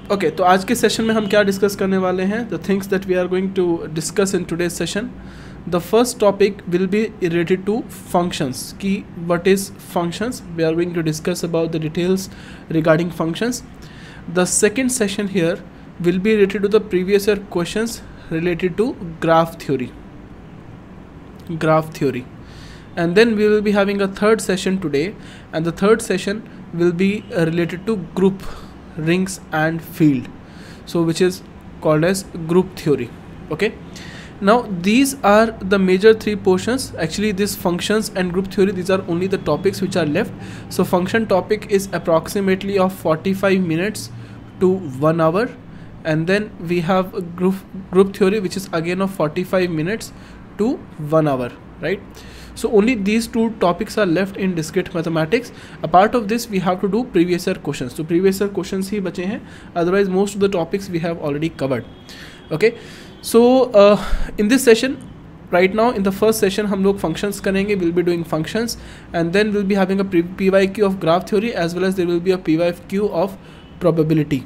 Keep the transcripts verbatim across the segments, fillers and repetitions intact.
Okay okay, तो आज के सेशन में हम क्या डिस्कस करने वाले हैं, the things that we are going to discuss in today's session. The first topic will be related to functions की what is functions. We are going to discuss about the details regarding functions. The second session here will be related to the previous year questions related to graph theory graph theory and then we will be having a third session today, and the third session will be uh, related to group rings and field, so which is called as group theory. Okay, now these are the major three portions. Actually this functions and group theory, these are only the topics which are left. So function topic is approximately of forty-five minutes to one hour, and then we have a group group theory which is again of forty-five minutes to one hour, right? So only these two topics are left in discrete mathematics. Apart of this we have to do previous year questions. So previous year questions ही बचे हैं, otherwise most of the topics we have already covered. Okay, so uh, in this session right now, in the first session हम लोग functions करेंगे. We'll be doing functions and then we'll be having a P Y Q of graph theory as well as there will be a P Y Q of probability.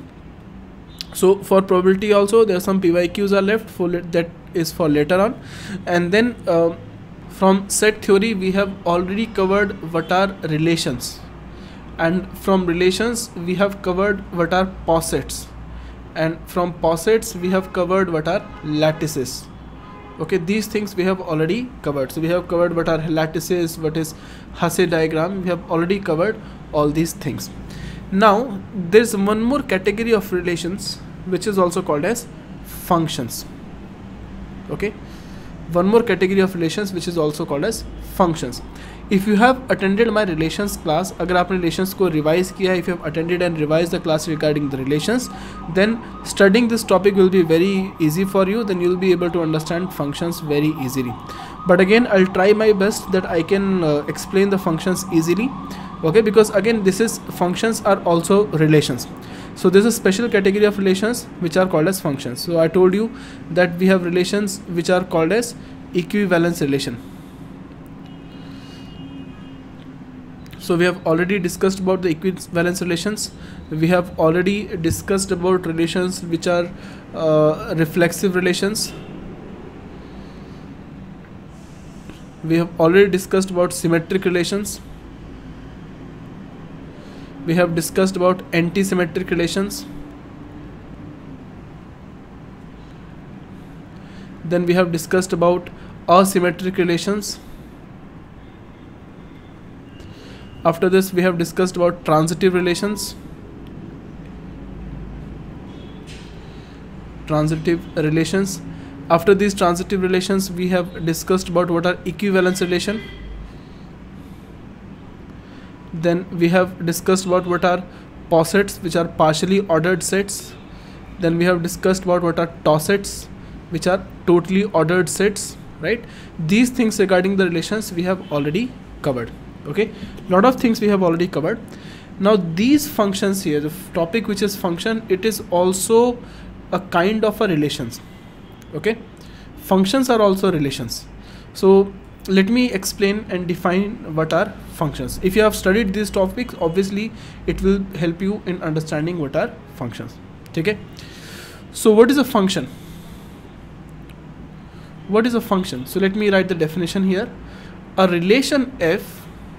So for probability also there are some P Y Qs are left for that is for later on. And then uh, from set theory we have already covered what are relations, and from relations we have covered what are posets, and from posets we have covered what are lattices. Okay, these things we have already covered. So we have covered what are lattices, what is Hasse diagram, we have already covered all these things. Now there is one more category of relations which is also called as functions. Okay, one more category of relations which is also called as functions. If you have attended my relations class, अगर आपने relations को revise किया है, if you have attended and revised the class regarding the relations, then studying this topic will be very easy for you. Then you will be able to understand functions very easily. But again I'll try my best that I can uh, explain the functions easily. Okay, because again this is functions are also relations. So there's a special category of relations which are called as functions. So I told you that we have relations which are called as equivalence relation. So we have already discussed about the equivalence relations. We have already discussed about relations which are uh, reflexive relations. We have already discussed about symmetric relations. We have discussed about anti-symmetric relations. Then we have discussed about asymmetric relations. After this we have discussed about transitive relations. Transitive relations. After these transitive relations we have discussed about what are equivalence relation. Then we have discussed about what are posets, which are partially ordered sets. Then we have discussed about what are tosets, which are totally ordered sets, right? These things regarding the relations we have already covered. Okay, lot of things we have already covered. Now these functions here, the topic which is function, it is also a kind of a relations. Okay, functions are also relations. So let me explain and define what are functions. If you have studied these topics, obviously it will help you in understanding what are functions. Okay, so what is a function? What is a function? So let me write the definition here. A relation f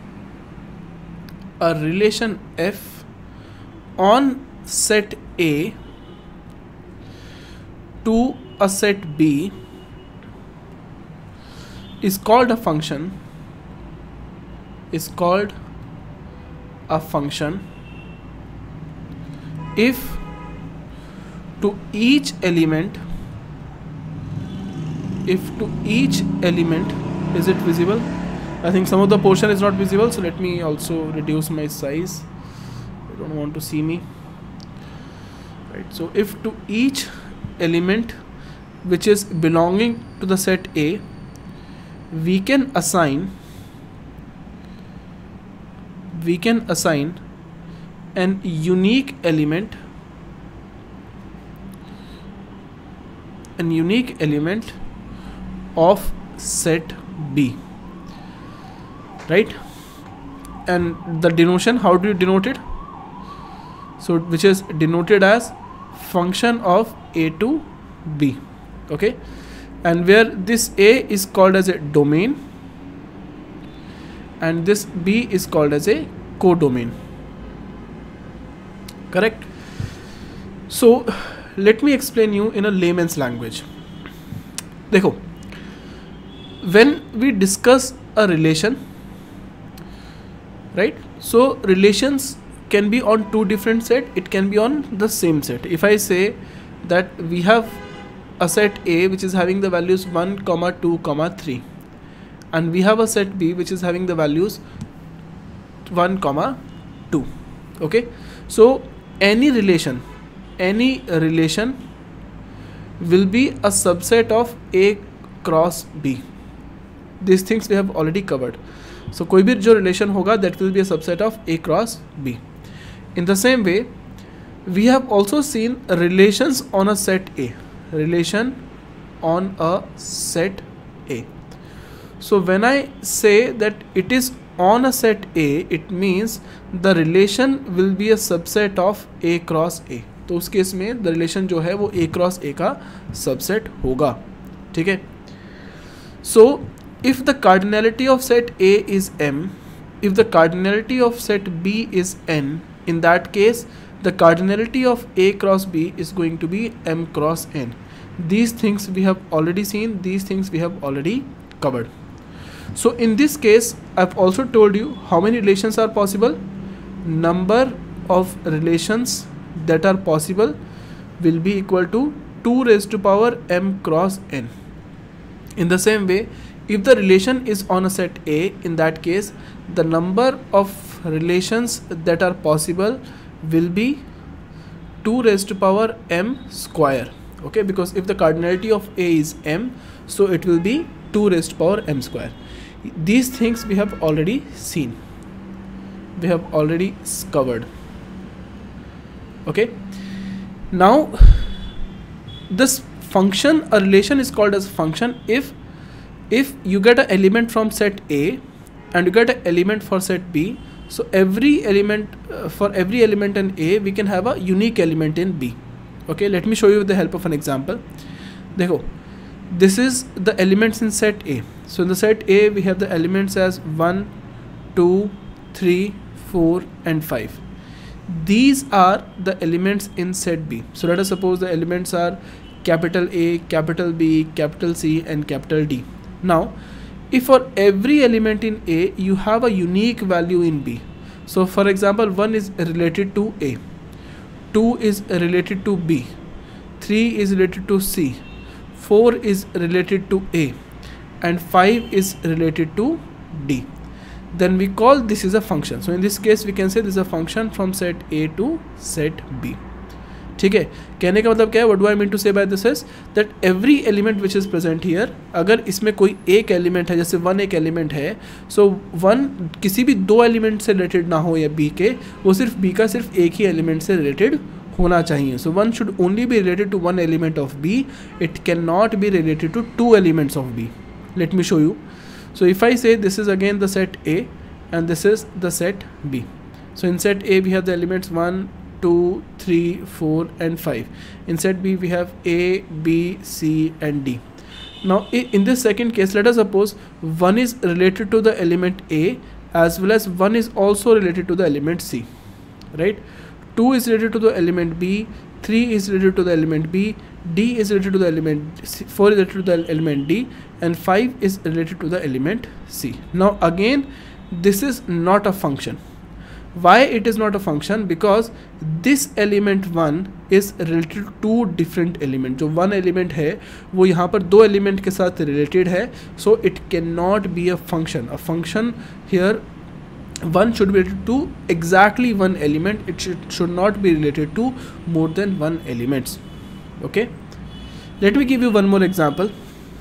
a relation f on set A to a set B is called a function is called a function if to each element if to each element is it visible? I think some of the portion is not visible, so let me also reduce my size. I don't want to see me, right? So if to each element which is belonging to the set A we can assign we can assign an unique element an unique element of set B, right? And the denotation, how do you denote it? So which is denoted as function of A to B, okay, and where this A is called as a domain and this B is called as a codomain, correct? So let me explain you in a layman's language. देखो, when we discuss a relation, right, so relations can be on two different set, it can be on the same set. If I say that we have a set A which is having the values one comma two comma three, and we have a set B which is having the values one comma two, okay, so any relation any relation will be a subset of A cross B. These things we have already covered. So कोई भी जो relation होगा that will be a subset of A cross B. In the same way, we have also seen relations on a set A. Relation on a set A. So when I say that it is on a set A, it means the relation will be a subset of A cross A. तो उस case में the relation जो है वो A cross A का subset होगा, ठीक है? So if the cardinality of set A is M, if the cardinality of set B is N, in that case the cardinality of A cross B is going to be M cross N. These things we have already seen, these things we have already covered. So in this case I've also told you how many relations are possible. Number of relations that are possible will be equal to two raised to power M cross N. In the same way, if the relation is on a set A, in that case the number of relations that are possible will be two raised to power M square, okay, because if the cardinality of A is M, so it will be two raised to power M square. These things we have already seen, we have already covered, okay. Now this function, a relation is called as function if if you get an element from set A and you get an element for set B. So every element uh, for every element in A we can have a unique element in B, okay. Let me show you with the help of an example. देखो, this is the elements in set A. So in the set A we have the elements as one, two, three, four and five. These are the elements in set B. So let us suppose the elements are capital A, capital B, capital C and capital D. Now if for every element in A you have a unique value in B, so for example one is related to A, two is related to B, three is related to C, four is related to A and five is related to D, then we call this is a function. So in this case we can say this is a function from set A to set B, ठीक है. कहने का मतलब क्या है, what do I mean to say by this is that every element which is present here, अगर इसमें कोई एक एलिमेंट है, जैसे वन एक एलिमेंट है, so वन किसी भी दो एलिमेंट से रिलेटेड ना हो या बी के, वो सिर्फ बी का सिर्फ एक ही एलिमेंट से रिलेटेड होना चाहिए. So one should only be related to one element of B. It cannot be related to two elements of B. Let me show you. So if I say this is again the set A and this is the set B. So in set A we have the elements one, two, three, four and five. In set B we have A, B, C and D. Now in this second case, let us suppose one is related to the element A as well as one is also related to the element C, right? two is related to the element B, three is related to the element B, D is related to the element C, four is related to the element D and five is related to the element C. Now again this is not a function. Why it is not a function? Because this element one is related to two different elements. जो one element है वो यहाँ पर दो element के साथ related है, so it cannot be a function. A function here, one should be related to exactly one element. It should should not be related to more than one elements. Okay. Let me give you one more example.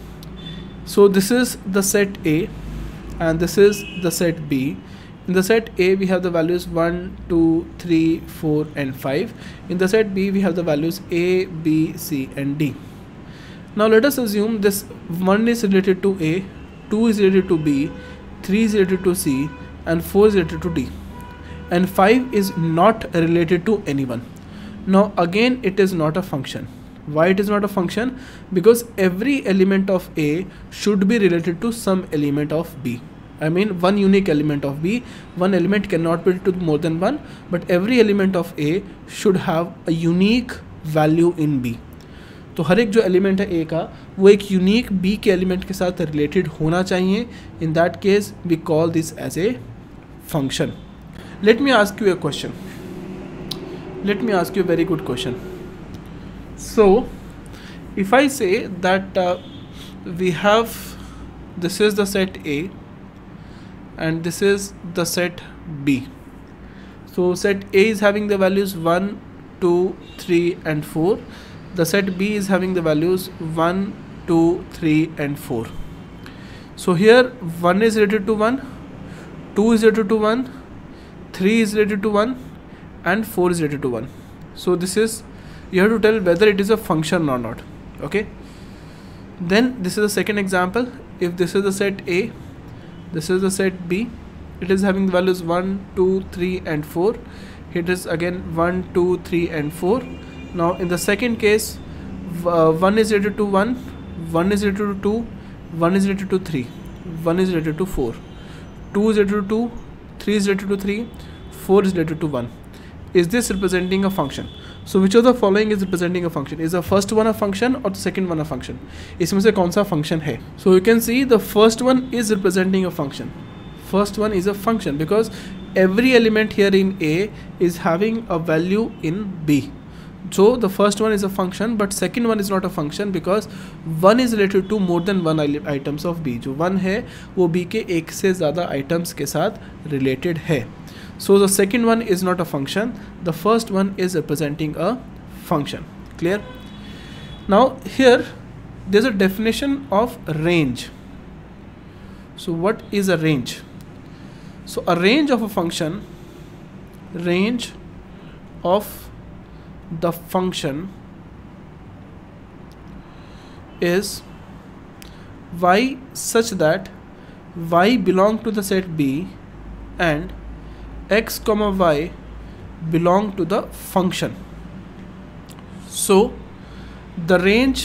So this is the set A and this is the set B. In the set A we have the values one, two, three, four and five. In the set B we have the values A, B, C and D. Now let us assume this one is related to A, two is related to B, three is related to C and four is related to D and five is not related to anyone. Now again it is not a function. Why it is not a function? Because every element of A should be related to some element of B. I mean one unique element of B. One element cannot be related to more than one, but every element of A should have a unique value in B. तो हर एक जो element है ए का वो एक unique B के element के साथ रिलेटेड होना चाहिए. In that case we call this as a function. Let me ask you a question. Let me ask you very good question. So if I say that we have this is the set A and this is the set B. So set A is having the values one, two, three and four. The set B is having the values one, two, three and four. So here one is related to one, two is related to one, three is related to one and four is related to one. So this is, you have to tell whether it is a function or not. Okay, then this is the second example. If this is the set A, this is the set B, it is having the values one, two, three and four. It is again one, two, three and four. Now in the second case, uh, one is related to one, one is related to two, one is related to three, one is related to four, two is related to two, three is related to three, four is related to one. Is this representing a function? So which of the following is representing a function? Is the first one a function or the second one a function? इसमें से कौन सा function है? So you can see the first one is representing a function. First one is a function because every element here in A is having a value in B. So the first one is a function, but second one is not a function because one is related to more than one items of B. जो one है वो B के एक से ज़्यादा items के साथ related है. So the second one is not a function. The first one is representing a function. Clear? Now here there's a definition of range. So what is a range? So a range of a function, range of the function is y such that y belong to the set B and x comma y belong to the function. So the range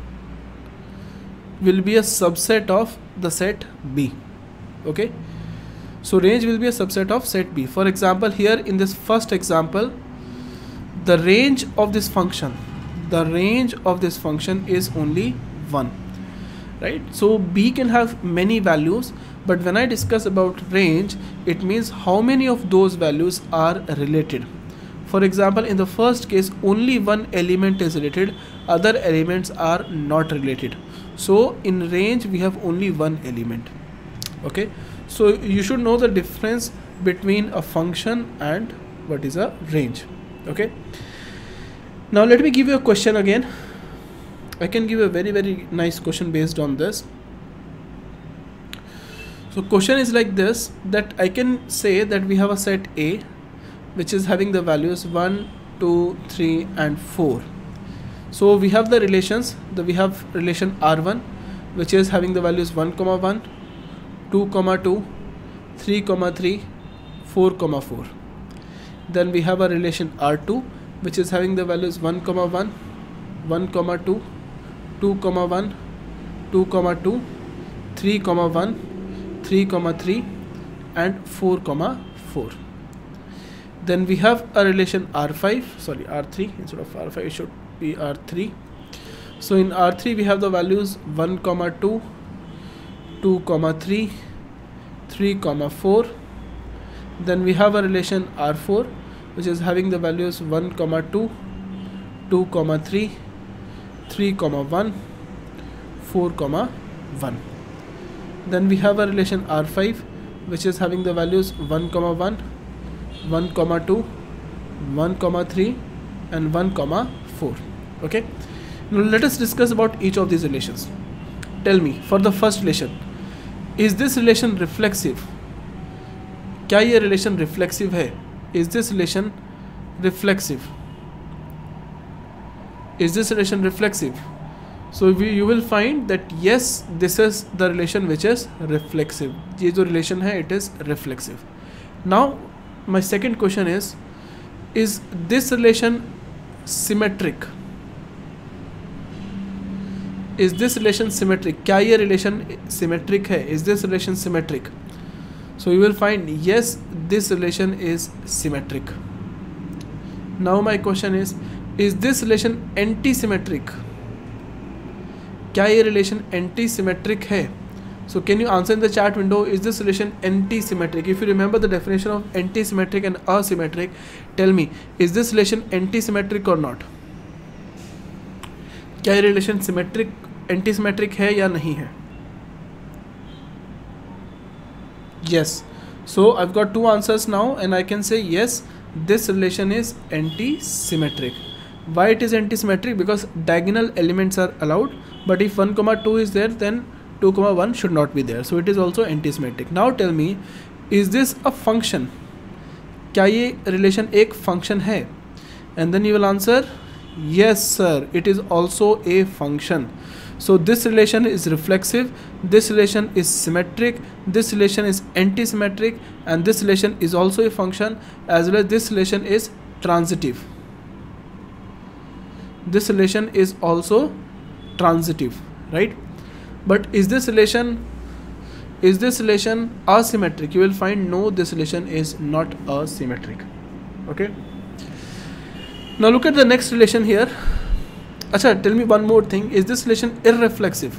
will be a subset of the set B. Okay, so range will be a subset of set B. For example, here in this first example, the range of this function, the range of this function is only one, right? So B can have many values, but when I discuss about range, it means how many of those values are related. For example, in the first case, only one element is related, other elements are not related. So in range, we have only one element. Okay, so you should know the difference between a function and what is a range. Okay, now let me give you a question again. I can give a very very nice question based on this. So question is like this, that I can say that we have a set A which is having the values one, two, three and four. So we have the relations, the we have relation R one which is having the values one comma one, two comma two, three comma three, four comma four. Then we have a relation R two which is having the values one comma one, one comma two, two comma one, two comma two, three comma one, three comma three and four comma four. Then we have a relation R five, sorry R three, instead of R five it should be R three. So in R three we have the values one comma two, two comma three, three comma four. Then we have a relation R four which is having the values one comma two, two comma three, three comma one, four comma one. Then we have a relation R five which is having the values one comma one, one comma two, one comma three and one comma four. Okay, now let us discuss about each of these relations. Tell me, for the first relation, is this relation reflexive? क्या ये relation reflexive है? Is this relation reflexive? Is this relation reflexive? So we, you will find that yes, this is the relation which is reflexive. ये जो relation है, it is reflexive. Now my second question is, is this relation symmetric? Is this relation symmetric? क्या ये relation symmetric है? Is this relation symmetric? So you will find yes, this relation is symmetric. Now my question is, is this relation anti-symmetric? क्या ये relation anti-symmetric है? So can you answer in the chat window, is this relation anti-symmetric? If you remember the definition of anti-symmetric and asymmetric, tell me, is this relation anti-symmetric or not? क्या ये relation symmetric, anti-symmetric है या नहीं है? Yes. So I've got two answers now and I can say yes, this relation is anti-symmetric. Why it is anti-symmetric? Because diagonal elements are allowed, but if one comma two is there, then two comma one should not be there. So it is also anti-symmetric. Now tell me, is this a function? क्या ये relation एक function है? And then you will answer, yes sir, it is also a function. So this relation is reflexive, this relation is symmetric, this relation is anti-symmetric, and this relation is also a function, as well as this relation is transitive. This relation is also transitive, right? But is this relation is this relation asymmetric? You will find no, this relation is not asymmetric. Okay. Now look at the next relation here. Acha, tell me one more thing. Is this relation irreflexive?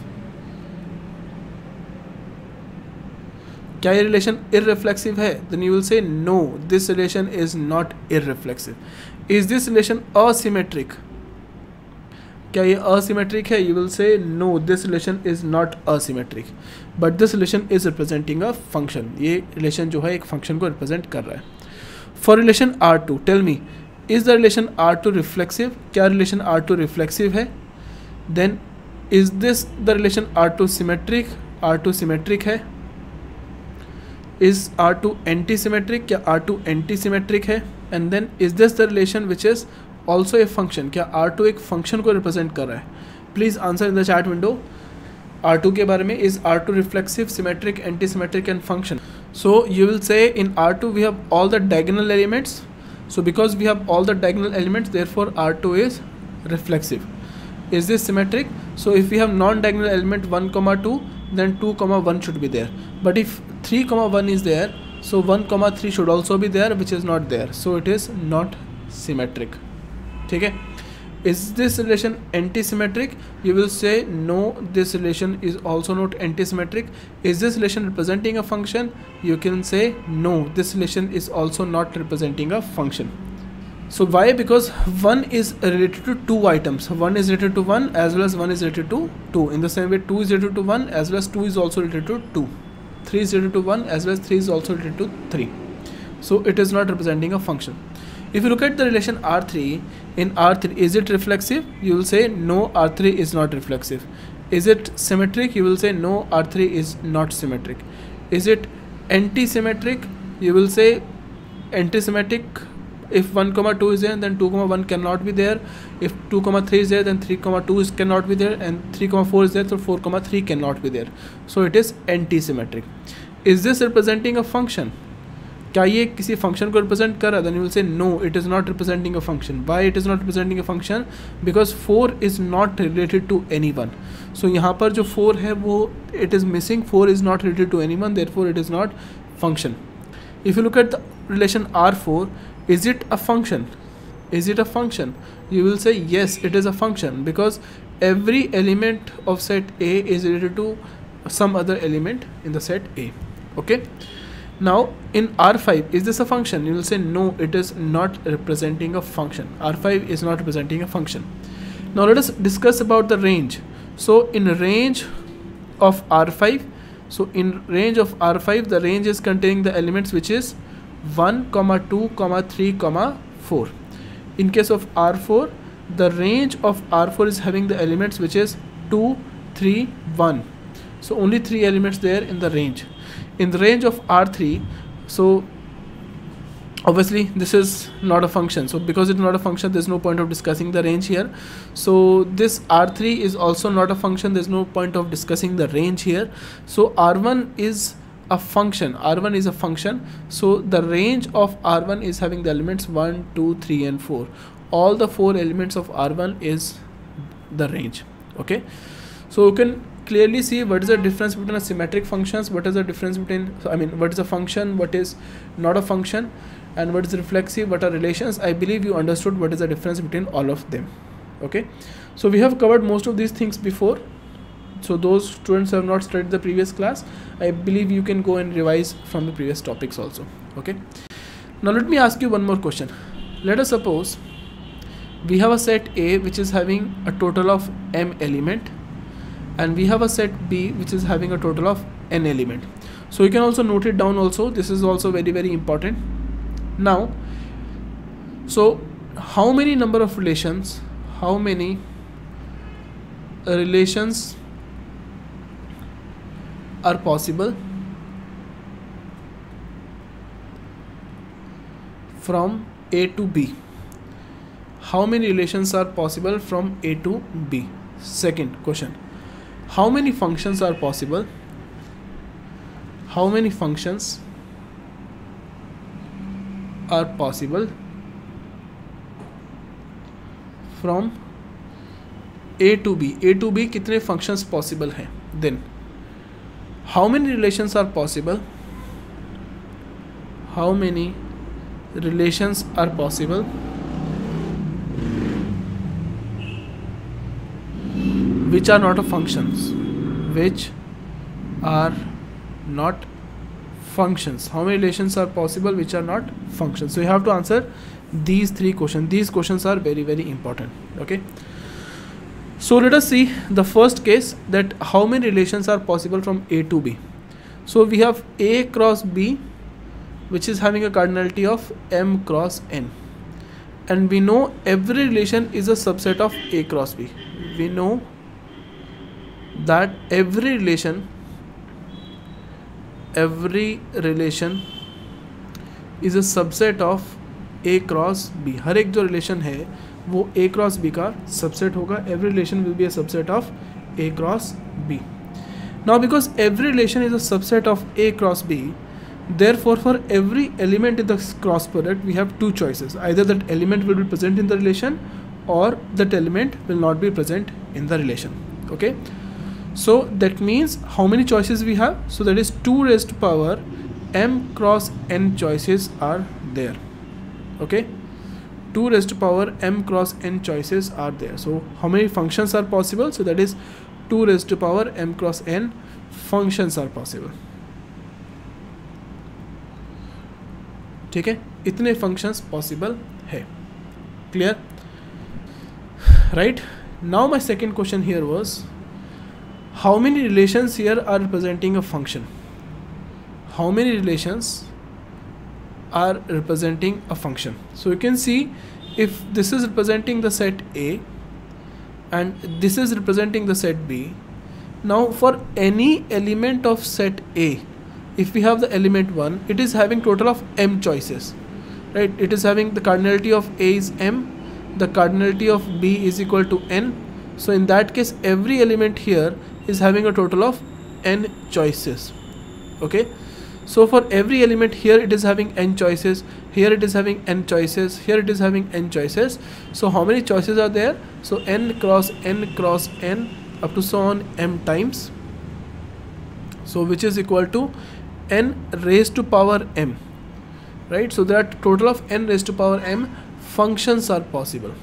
क्या ये relation irreflexive है? Then you will say no, this relation is not irreflexive. Is this relation asymmetric? क्या ये asymmetric है? You will say no, this relation is not asymmetric. But this relation is representing a function. ये relation जो है एक function को represent कर रहा है. For relation R two, tell me, is the relation R two reflexive? क्या relation R two reflexive है? Then is this the relation R two symmetric? R two symmetric है. Is R two anti-symmetric? क्या R two anti-symmetric है? And then is this the relation which is also a function? क्या R two एक function को represent कर रहा है? Please answer in the chat window. R two के बारे में, is R two reflexive, symmetric, anti-symmetric and function? So you will say in R two we have all the diagonal elements. So because we have all the diagonal elements, therefore R two is reflexive. Is this symmetric? So if we have non-diagonal element one comma two, then two comma one should be there. But if three comma one is there, so one comma three should also be there, which is not there. So it is not symmetric. ठीक है? Is this relation anti-symmetric? You will say no, this relation is also not anti-symmetric. Is this relation representing a function? You can say no, this relation is also not representing a function. So why? Because one is related to two items. One is related to one as well as one is related to two. In the same way, two is related to one as well as two is also related to two. three is related to one as well as three is also related to three. So it is not representing a function. If you look at the relation R three, in R three, is it reflexive? You will say no, R three is not reflexive. Is it symmetric? You will say no, R three is not symmetric. Is it anti-symmetric? You will say anti-symmetric. If one comma two is there, then two comma one cannot be there. If two comma three is there, then three comma two is cannot be there, and three comma four is there, so four comma three cannot be there. So it is anti-symmetric. Is this representing a function? क्या ये किसी function को represent कर रहा है? Then you will say no, it is not representing a function. Why it is not representing a function? Because four is not related to any one. So यहाँ पर जो फोर है वो it is missing. Four is not related to any one, therefore it is not function. If you look at the relation R four, is it a function? Is it a function? You will say yes, it is a function, because every element of set A is related to some other element in the set A. Okay. Now in R five, is this a function? You will say no, it is not representing a function. R five is not representing a function. Now let us discuss about the range. So in range of R five, so in range of R five, the range is containing the elements which is one, two, three, four. In case of R four, the range of R four is having the elements which is two, three, one. So only three elements there in the range. In the range of R three, so obviously this is not a function. So because it's not a function, there's no point of discussing the range here. So this R three is also not a function. There's no point of discussing the range here. So R one is a function. R one is a function. So the range of R one is having the elements one, two, three and four. all the four elements of R one is the range. Okay, so you can clearly see what is the difference between a symmetric functions, what is the difference between, I mean, what is a function, what is not a function, and what is reflexive, what are relations. I believe you understood what is the difference between all of them. Okay, so we have covered most of these things before, so those students who have not studied the previous class, I believe you can go and revise from the previous topics also. Okay, now let me ask you one more question. Let us suppose we have a set A which is having a total of m element, and we have a set B which is having a total of n element. So you can also note it down also, this is also very very important. Now, so how many number of relations, how many relations are possible from A to B? How many relations are possible from A to B? Second question, how many functions are possible? How many functions are possible from A to B? A to B कितने functions possible हैं? Then how many relations are possible? How many relations are possible which are not a functions, which are not functions? How many relations are possible which are not functions? So you have to answer these three questions. These questions are very very important. Okay, so let us see the first case, that how many relations are possible from A to B. So we have A cross B which is having a cardinality of m cross n, and we know every relation is a subset of A cross B. We know that every relation every relation is a subset of A cross B. हर एक जो relation है वो A cross B का subset होगा. Every relation will be a subset of A cross B. Now because every relation is a subset of A cross B, therefore for every element in the cross product we have two choices. Either that element will be present in the relation or that element will not be present in the relation. Okay, so that means how many choices we have? So that is two raised to power m cross n choices are there. Okay, two raised to power m cross n choices are there. So how many functions are possible? So that is two raised to power m cross n functions are possible. ठीक है, इतने functions possible है. Clear? Right? Now my second question here was, how many relations here are representing a function? How many relations are representing a function? So you can see, if this is representing the set A and this is representing the set B, now for any element of set A, if we have the element one, it is having total of m choices, right? It is having the cardinality of A is m, the cardinality of B is equal to n. So in that case every element here is having a total of n choices. Okay, so for every element here it is having n choices, here it is having n choices, here it is having n choices. So how many choices are there? So n cross n cross n up to so on m times, so which is equal to n raised to power m, right? So there are total of n raised to power m functions are possible.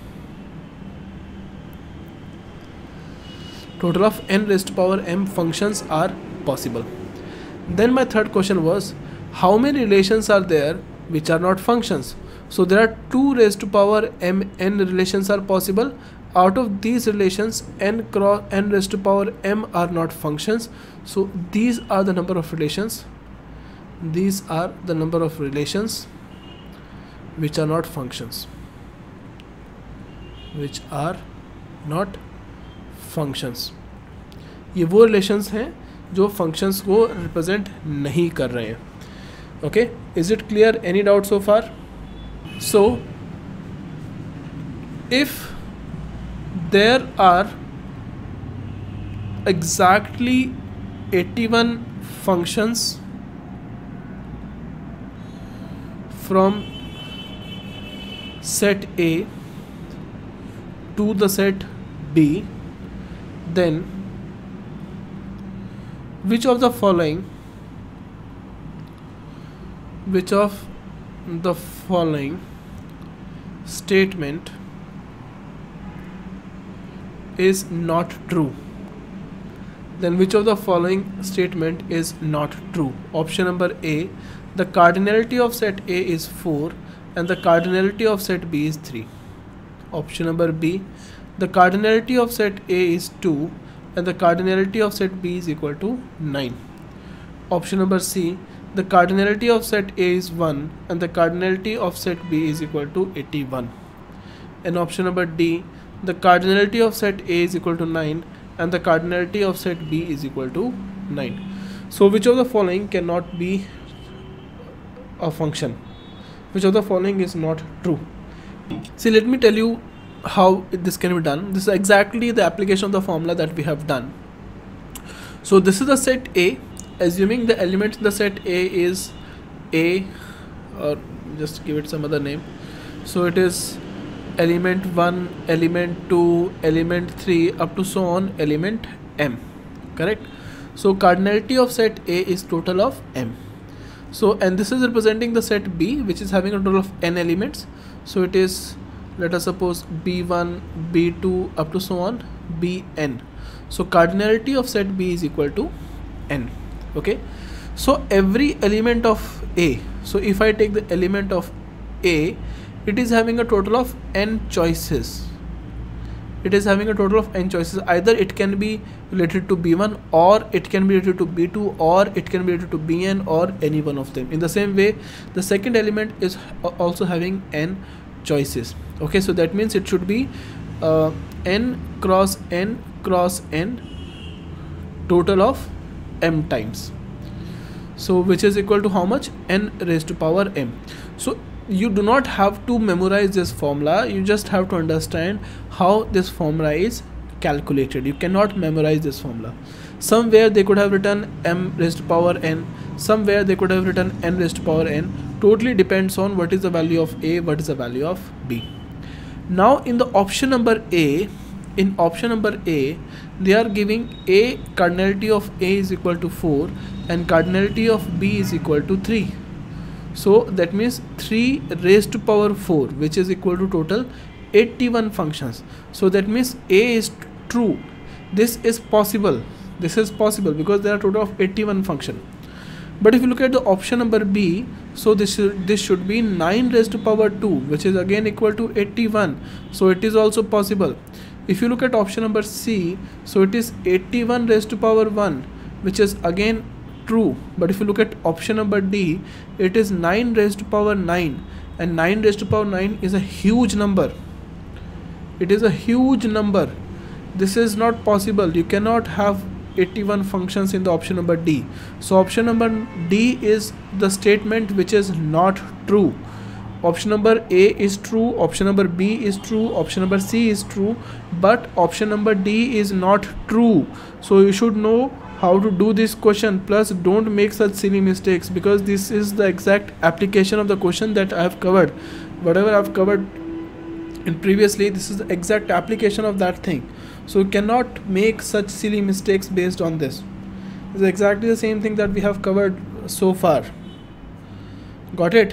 Total of n raised to power m functions are possible. Then my third question was, how many relations are there which are not functions? So there are two raised to power m n relations are possible. Out of these relations, n cross n raised to power m are not functions. So these are the number of relations. These are the number of relations which are not functions. Which are not functions. ये वो relations हैं जो functions को represent नहीं कर रहे हैं. Okay, is it clear? Any doubt so far? So if there are exactly eighty-one functions from set A to the set B, then which of the following which of the following statement is not true? Then which of the following statement is not true? Option number A, the cardinality of set A is four and the cardinality of set B is three. Option number B, the cardinality of set A is two and the cardinality of set B is equal to nine. Option number C, the cardinality of set A is one and the cardinality of set B is equal to eighty-one. And option number D, the cardinality of set A is equal to nine and the cardinality of set B is equal to nine. So which of the following cannot be a function? Which of the following is not true? See, let me tell you how this can be done. This is exactly the application of the formula that we have done. So this is the set A, assuming the element in the set A is A, or just give it some other name. So it is element one, element two, element three, up to so on element M, correct? So cardinality of set A is total of M. So, and this is representing the set B, which is having a total of n elements. So it is, let us suppose B one, B two, up to so on Bn. So cardinality of set B is equal to n. Okay, so every element of A, so if I take the element of A, it is having a total of n choices. It is having a total of n choices. Either it can be related to B one, or it can be related to B two, or it can be related to Bn, or any one of them. In the same way, the second element is also having n choices. Okay, so that means it should be uh, n cross n cross n, total of m times. So which is equal to how much? N raised to power m. So you do not have to memorize this formula, you just have to understand how this formula is calculated. You cannot memorize this formula. Somewhere they could have written m raised to power n, somewhere they could have written n raised to power n. Totally depends on what is the value of A, what is the value of B. Now in the option number A, in option number A, they are giving A, cardinality of A is equal to four and cardinality of B is equal to three. So that means three raised to power four, which is equal to total eighty-one functions. So that means A is true. This is possible. This is possible because there are total of eighty-one function. But if you look at the option number B, so this should, this should be nine raised to power two, which is again equal to eighty-one. So it is also possible. If you look at option number C, so it is eighty-one raised to power one, which is again true. But if you look at option number D, it is nine raised to power nine, and nine raised to power nine is a huge number. It is a huge number. This is not possible. You cannot have eighty-one functions in the option number D. So option number D is the statement which is not true. Option number A is true, option number B is true, option number C is true, but option number D is not true. So you should know how to do this question, plus don't make such silly mistakes, because this is the exact application of the question that I have covered. Whatever I have covered in previously, this is the exact application of that thing. So you cannot make such silly mistakes based on this. It's exactly the same thing that we have covered so far. Got it?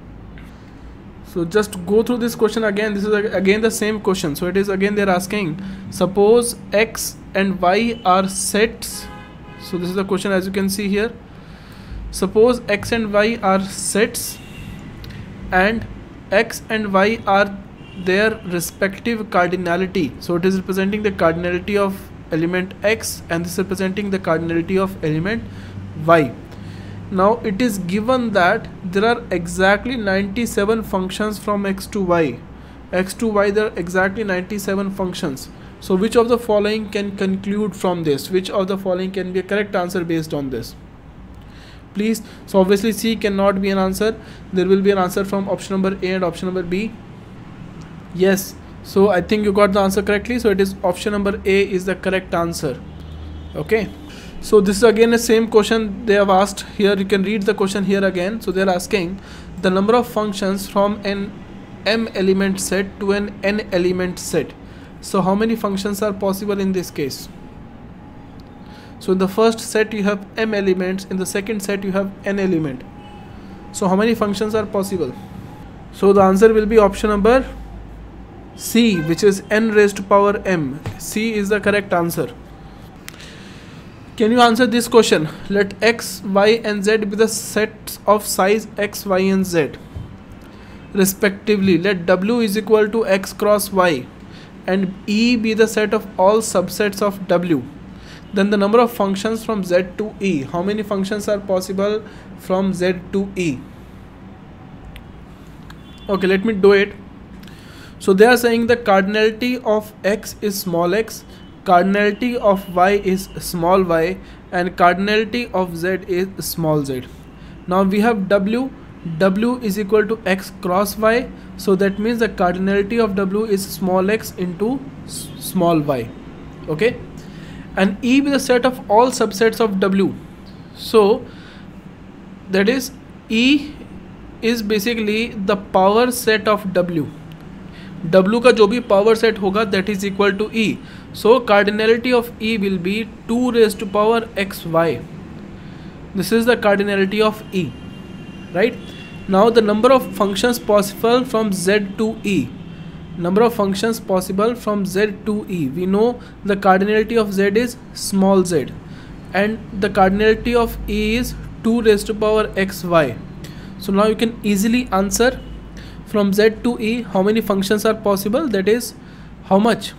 So just go through this question again. This is again the same question. So it is again they're asking, suppose X and Y are sets. So this is the question, as you can see here. Suppose X and Y are sets and X and Y are their respective cardinality. So it is representing the cardinality of element X and this is representing the cardinality of element Y. Now it is given that there are exactly ninety-seven functions from X to Y. X to Y, there are exactly ninety-seven functions. So which of the following can conclude from this? Which of the following can be a correct answer based on this? Please. So obviously C cannot be an answer. There will be an answer from option number A and option number B. Yes. So I think you got the answer correctly. So it is option number A is the correct answer. Okay. So this is again the same question they have asked here. You can read the question here again. So they are asking the number of functions from an m element set to an n element set. So how many functions are possible in this case? So in the first set you have m elements, in the second set you have n element. So how many functions are possible? So the answer will be option number C, which is n raised to power m. C is the correct answer. Can you answer this question? Let x, y and z be the sets of size x, y and z respectively. Let w is equal to x cross y and E be the set of all subsets of W. Then the number of functions from Z to E. How many functions are possible from Z to E? Okay, let me do it. So they are saying the cardinality of x is small x, cardinality of y is small y, and cardinality of z is small z. Now we have W. W is equal to x cross y, so that means the cardinality of W is small x into small y. Okay, and E be the set of all subsets of W. So that is E is basically the power set of W. W का जो भी power set होगा that is equal to E. So cardinality of E will be two raised to power xy. This is the cardinality of E, right? Now the number of functions possible from Z to E. Number of functions possible from Z to E. We know the cardinality of Z is small z, and the cardinality of E is two raised to power xy. So now you can easily answer from Z to E how many functions are possible. That is how much?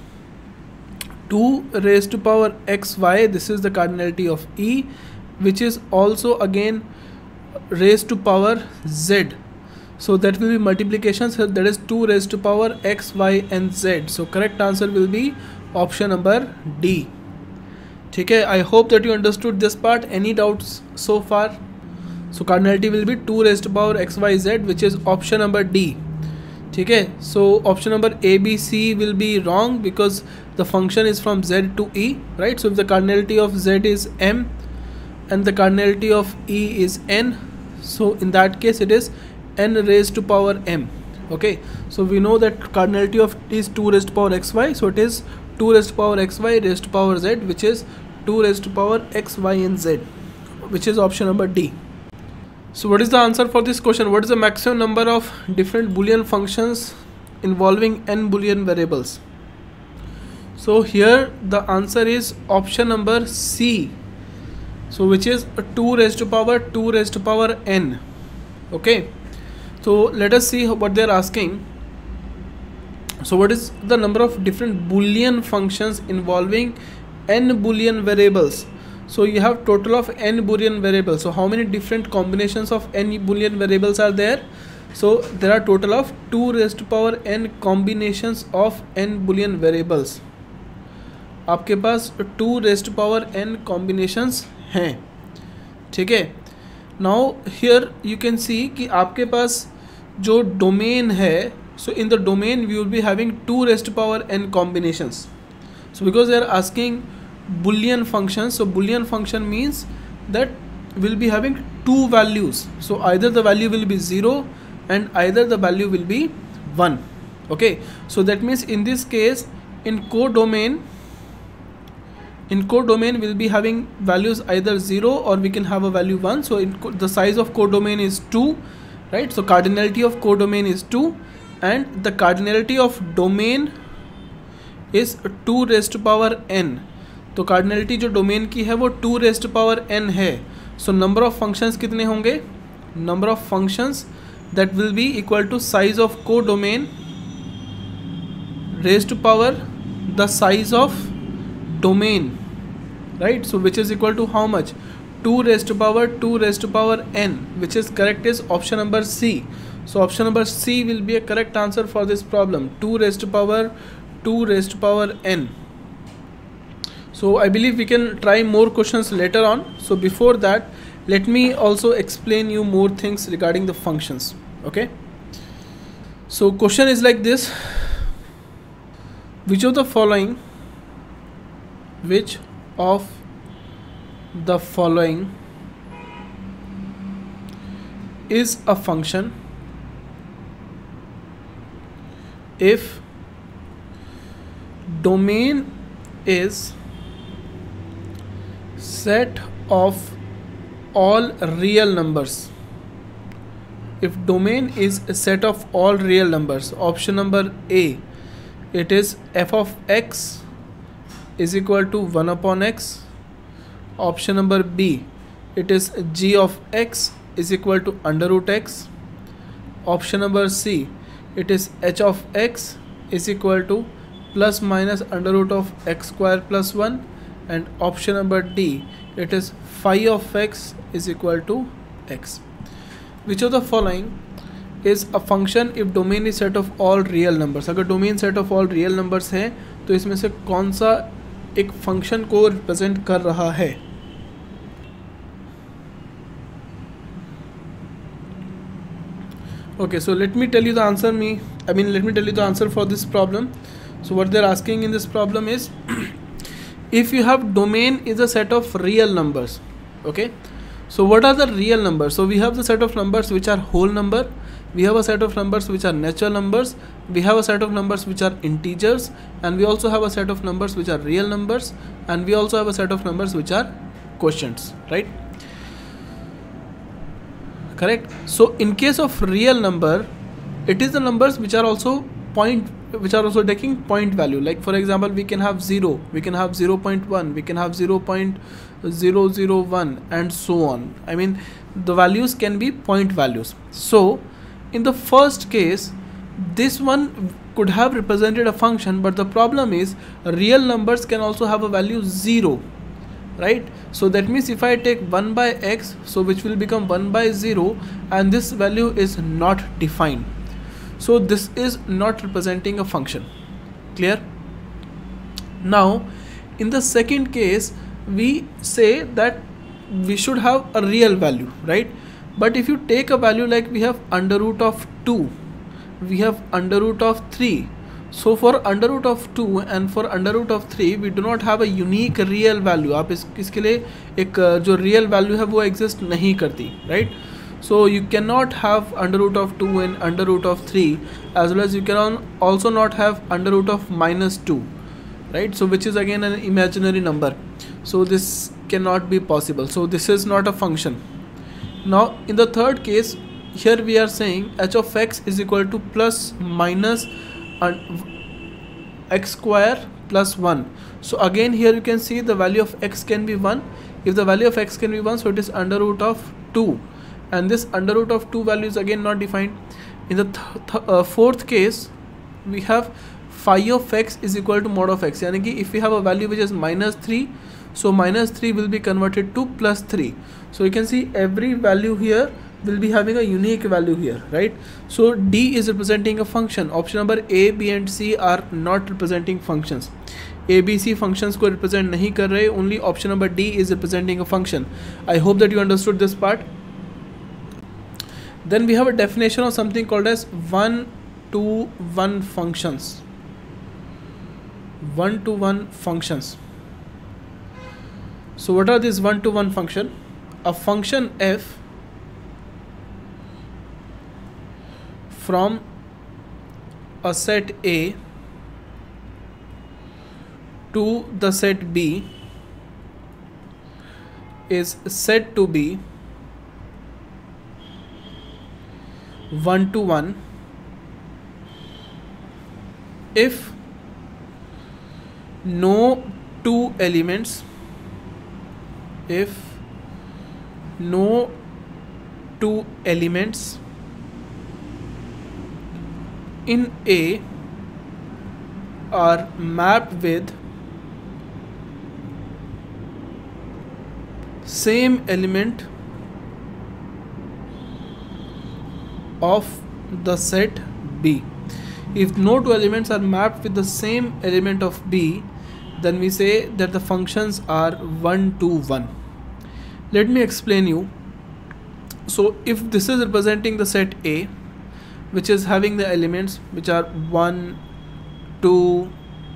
two raised to power xy. This is the cardinality of E, which is also again raised to power z. So that will be multiplication. So that is two raised to power x, y and z. So correct answer will be option number D. Okay, I hope that you understood this part. Any doubts so far? So cardinality will be two raised to power x, y, z, which is option number D. Okay, so option number A, B, C will be wrong because the function is from Z to E, right? So if the cardinality of Z is M and the cardinality of E is N, so in that case it is N raised to power M. Okay, so we know that cardinality of T is two raised to power xy, so it is two raised to power xy raised to power z, which is two raised to power x, y and z, which is option number D. So what is the answer for this question? What is the maximum number of different Boolean functions involving n Boolean variables? So here the answer is option number C. So which is two raised to power two raised to power n. Okay, so let us see what they are asking. So what is the number of different Boolean functions involving n Boolean variables? So you have total of n Boolean variables. So how many different combinations of n Boolean variables are there? So there are total of two raised to power n combinations of n Boolean variables. आपके पास two raised to power n combinations हैं, ठीक है. Now here you can see कि आपके पास जो domain है, so in the domain we will be having two raised to power n combinations. So because they are asking Boolean functions, so Boolean function means that we'll be having two values. So either the value will be zero and either the value will be one. Okay, so that means in this case in codomain, in codomain we'll be having values either zero or we can have a value one. So in the size of codomain is two, right? So cardinality of codomain is two and the cardinality of domain is two raised to power n. तो cardinality जो domain की है वो to rest power n है. So number of functions कितने होंगे? Number of functions that will be equal to size of को domain raise to power the size of domain, right? So which is equal to how much? Two raise to power two raise to power n, which is correct is option number C. So option number C will be a correct answer for this problem. Two raise to power two raise to power n. So I believe we can try more questions later on. So before that, let me also explain you more things regarding the functions. Okay. So question is like this: which of the following, which of the following is a function if domain is set of all real numbers. If domain is a set of all real numbers, option number A, it is f of x is equal to one upon x. Option number B, it is g of x is equal to under root x. Option number C, it is h of x is equal to plus minus under root of x square plus one. And option number D, it is phi of x is equal to x. Which of the following is a function if domain is set of all real numbers? अगर domain set of all real numbers है तो इसमें से कौन सा एक function को represent कर रहा है? Okay, so let me tell you the answer. Me, I mean, let me tell you the answer for this problem. So what they're asking in this problem is, if you have domain is a set of real numbers, okay. So what are the real numbers? So we have the set of numbers which are whole number, we have a set of numbers which are natural numbers, we have a set of numbers which are integers, and we also have a set of numbers which are real numbers, and we also have a set of numbers which are quotients, right? Correct. So in case of real number, it is the numbers which are also point, which are also taking point value. Like for example, we can have zero, we can have zero point one, we can have zero point zero zero one, and so on. I mean, the values can be point values. So in the first case, this one could have represented a function, but the problem is real numbers can also have a value zero, right? So that means if I take one by x, so which will become one by zero, and this value is not defined. So this is not representing a function. Clear? Now in the second case, we say that we should have a real value, right? But if you take a value like we have under root of two, we have under root of three, so for under root of two and for under root of three, we do not have a unique real value. आप इस इसके लिए एक जो real value है वो exist नहीं करती, right? So you cannot have under root of two and under root of three, as well as you can also not have under root of minus two, right? So which is again an imaginary number. So this cannot be possible. So this is not a function. Now in the third case, here we are saying h of x is equal to plus minus x square plus one. So again here you can see the value of x can be one. If the value of x can be one, so it is under root of two, and this under root of two value is again not defined. In the th th uh, fourth case, we have phi of x is equal to mod of x. Yani ki if we have a value which is minus three, so minus three will be converted to plus three. So you can see every value here will be having a unique value here, right? So D is representing a function. Option number A, B and C are not representing functions. A, B, C functions को represent नहीं कर रहे. Only option number D is representing a function. I hope that you understood this part. Then we have a definition of something called as one-to-one functions. One-to-one functions. So what are these one-to-one function? A function f from a set A to the set B is said to be one to one if no two elements if no two elements in A are mapped with same element of the set B. If no two elements are mapped with the same element of B, then we say that the functions are one to one. Let me explain you. So if this is representing the set A, which is having the elements which are one, two,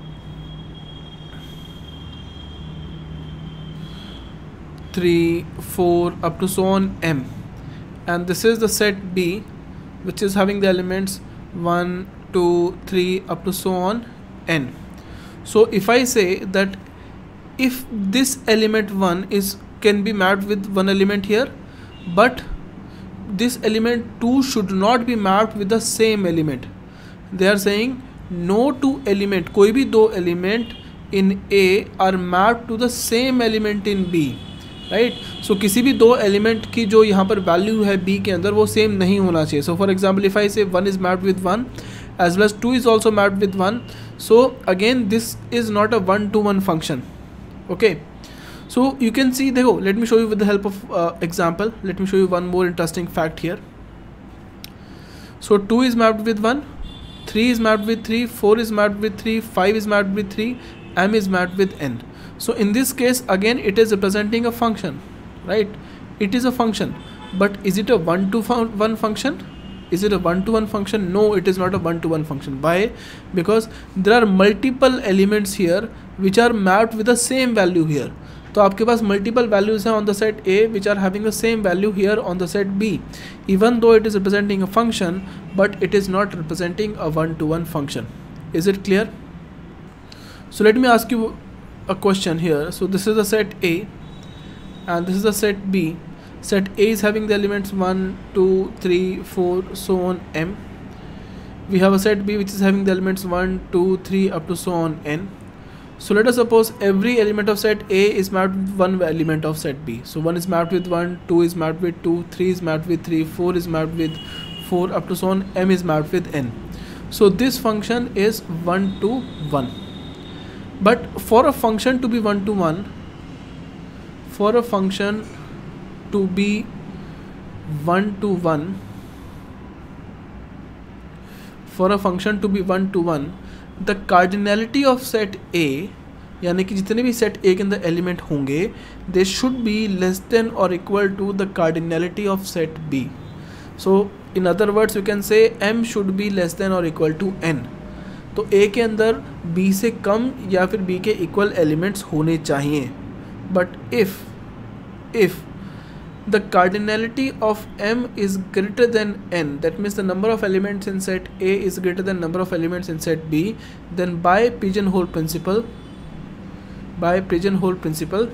three, four, up to so on M, and this is the set B, which is having the elements one, two, three, up to so on N. So if I say that if this element one is can be mapped with one element here, but this element two should not be mapped with the same element. They are saying no two element, कोई भी दो element in A are mapped to the same element in B, right? So किसी भी दो element की जो यहाँ पर value है B के अंदर वो same नहीं होना चाहिए. So for example, if I say one is mapped with one as well as two is also mapped with one, so again this is not a one to one function. Okay, so you can see, देखो, let me show you with the help of uh, example. Let me show you one more interesting fact here. So two is mapped with one, three is mapped with three, four is mapped with three, five is mapped with three, m is mapped with n. So in this case again it is representing a function, right? It is a function, but is it a one to one function? Is it a one to one function? No, it is not a one to one function. Why? Because there are multiple elements here which are mapped with the same value here. तो आपके पास multiple values हैं on the set A which are having the same value here on the set B, even though it is representing a function, but it is not representing a one to one function. Is it clear? So let me ask you a question here. So this is the set A and this is the set B. Set A is having the elements one, two, three, four, so on m. We have a set B which is having the elements one, two, three up to so on n. So let us suppose every element of set A is mapped with one element of set B. So one is mapped with one, two is mapped with two, three is mapped with three, four is mapped with four up to so on, m is mapped with n. So this function is one to one. But for a function to be one to one, for a function to be one to one, for a function to be one to one, the cardinality of set A, यानी कि जितने भी set A के अंदर element होंगे, they should be less than or equal to the cardinality of set B. So in other words you can say m should be less than or equal to n. तो A के अंदर B से कम या फिर B के equal elements होने चाहिए. But if if the cardinality of m is greater than n, that means the number of elements in set A is greater than number of elements in set B, then by pigeonhole principle, by pigeonhole principle,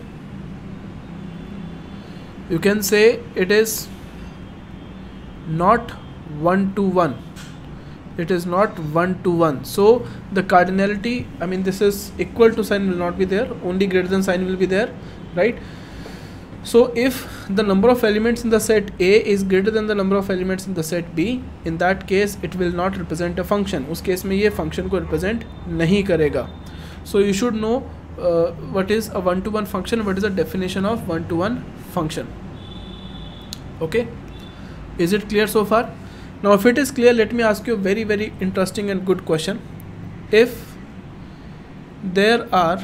you can say it is not one to one. It is not one to one. So the cardinality, I mean this is equal to sign will not be there, only greater than sign will be there, right? So if the number of elements in the set A is greater than the number of elements in the set B, in that case it will not represent a function. उस case में ये function को represent नहीं करेगा. So you should know uh, what is a one to one function, what is the definition of one to one function. Okay, is it clear so far? Now if it is clear, let me ask you a very very interesting and good question. If there are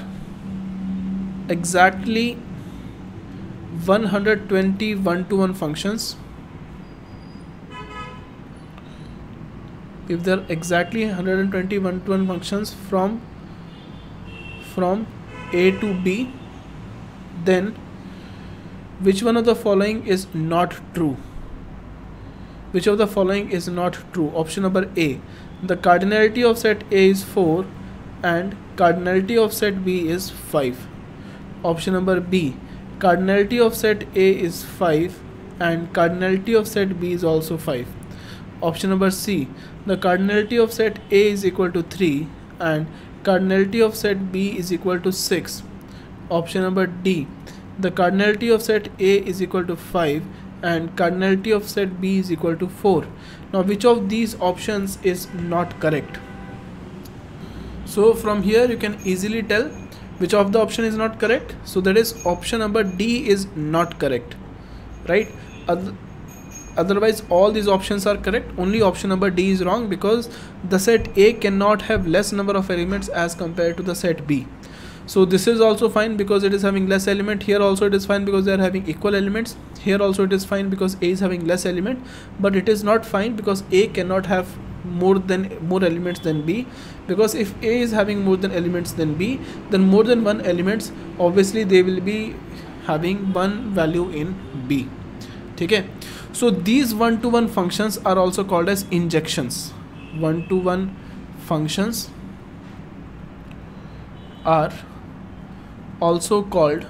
exactly one hundred twenty one to one functions, if there are exactly one hundred twenty one to one functions from from A to B, then which one of the following is not true? Which of the following is not true? Option number A, the cardinality of set A is four and cardinality of set B is five. Option number B, cardinality of set A is five and cardinality of set B is also five. Option number C, the cardinality of set A is equal to three and cardinality of set B is equal to six. Option number D, the cardinality of set A is equal to five and cardinality of set B is equal to four. Now which of these options is not correct? So from here you can easily tell which of the option is not correct. So that is option number D is not correct, right? Other Otherwise all these options are correct, only option number D is wrong, because the set A cannot have less number of elements as compared to the set B. So this is also fine because it is having less element. Here also it is fine because they are having equal elements. Here also it is fine because A is having less element, but it is not fine because A cannot have more than more elements than B, because if A is having more than elements than B, then more than one elements, obviously they will be having one value in B. Okay, so these one to one functions are also called as injections. One to one functions are also called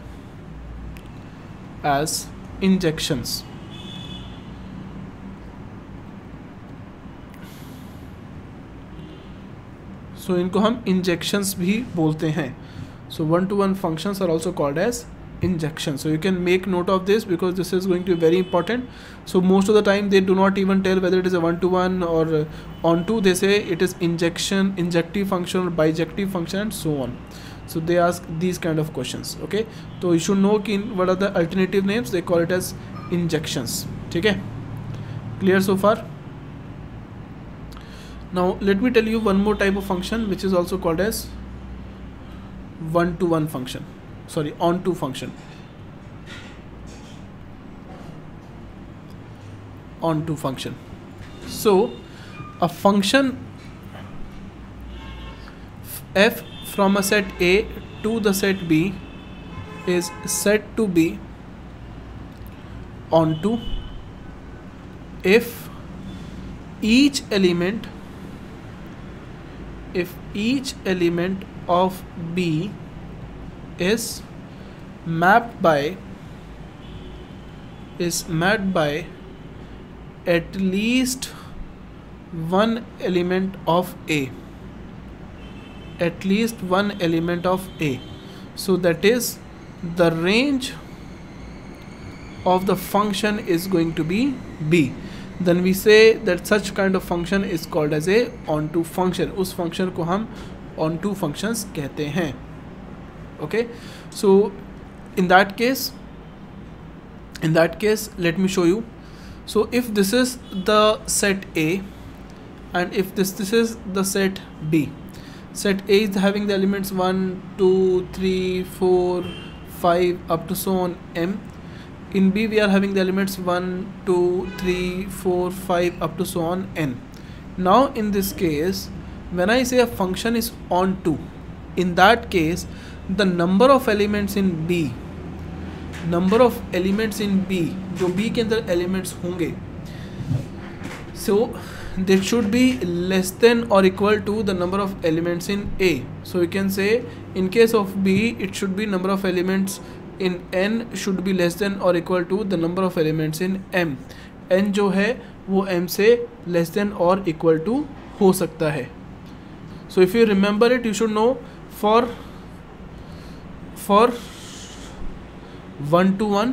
as injections. So इनको हम injections भी बोलते हैं. So one to one functions are also called as injection. So you can make note of this because this is going to be very important. So most of the time they do not even tell whether it is a one to one or on to. They say it is injection, injective function or bijective function and so on. So they ask these kind of questions. Okay, so you should know what are the alternative names. They call it as injections. Okay, clear so far? Now let me tell you one more type of function which is also called as one to one function. Sorry, on to function. On to function. So a function f from a set A to the set B is said to be onto if each element if each element of B is mapped by is mapped by at least one element of A. At least one element of A. So that is the range of the function is going to be B. Then we say that such kind of function is called as a onto function. उस function को हम onto functions कहते हैं. Okay, so in that case in that case let me show you. So if this is the set A and if this this is the set B, set A is having the elements one, two, three, four, five up to so on M. In B we are having the elements one, two, three, four, five up to so on N. Now in this case when I say a function is onto, in that case the number of elements in B number of elements in B जो B के अंदर elements होंगे, so they should be less than or equal to the number of elements in A. So you can say in case of B it should be number of elements in N should be less than or equal to the number of elements in M. N जो है वो M से less than or equal to हो सकता है. So if you remember it, you should know for for one to one